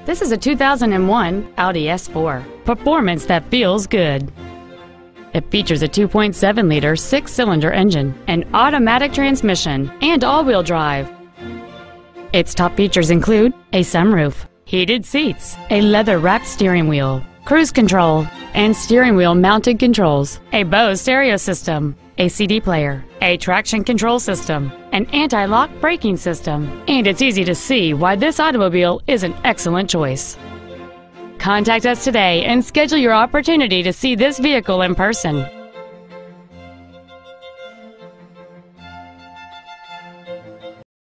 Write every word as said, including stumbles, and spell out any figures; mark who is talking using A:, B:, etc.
A: This is a two thousand one Audi S four. Performance that feels good. It features a two point seven liter six-cylinder engine, an automatic transmission, and all-wheel drive. Its top features include a sunroof, heated seats, a leather-wrapped steering wheel, cruise control, and steering wheel mounted controls, a Bose stereo system, a C D player, a traction control system, an anti-lock braking system, and it's easy to see why this automobile is an excellent choice. Contact us today and schedule your opportunity to see this vehicle in person.